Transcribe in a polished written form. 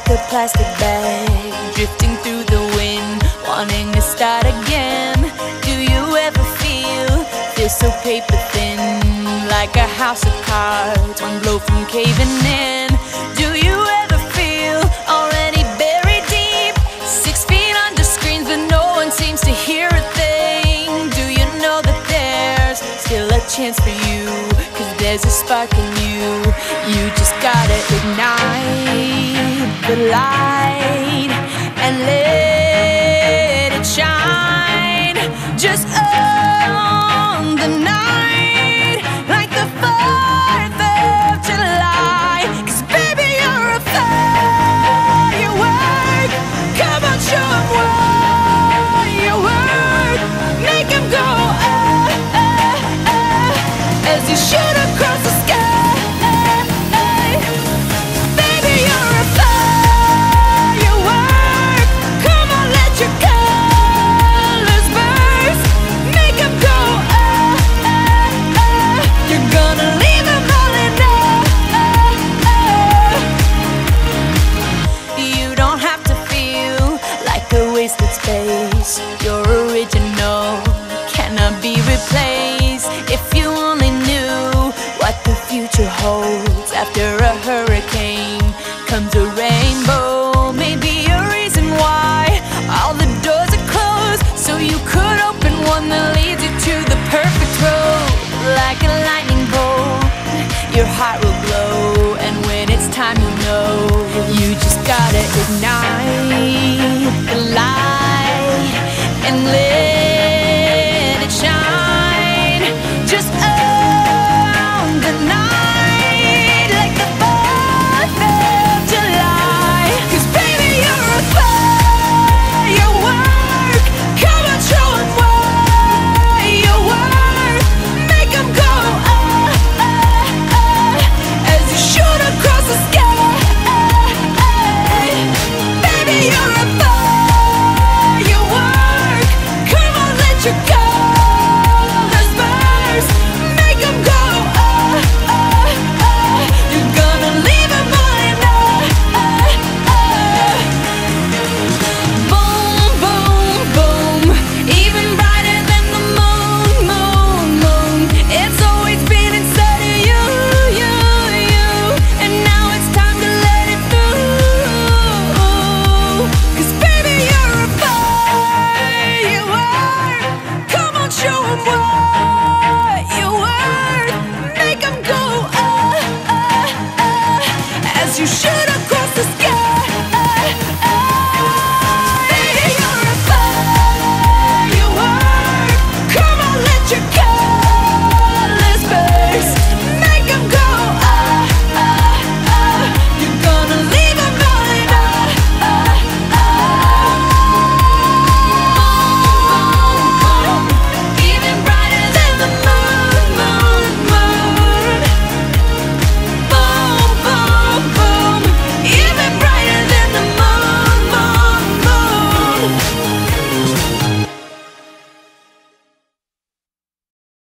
like a plastic bag, drifting through the wind, wanting to start again. Do you ever feel so paper thin, like a house of cards, one blow from caving in? Do you ever feel already buried deep, 6 feet under screens, but no one seems to hear a thing? Do you know that there's still a chance for you, 'cause there's a spark in you? You just gotta ignite the light and let it shine. Just on the night, like the 4th of July. 'Cause baby, you're a firework. Come on, show 'em what you work. Make 'em go as you shoot across the sky. Baby, you're a firework. Come on, let your colors burst. Make 'em go you're gonna leave 'em all in awe. You don't have to feel like a wasted space. You're original, cannot be replaced. If you only knew what the future holds. After a hurricane comes a rainbow. Maybe a reason why all the doors are closed, so you could open one that leads you to the perfect road. Like a lightning bolt, your heart will glow, and when it's time, you'll know. You just gotta ignite the light and live.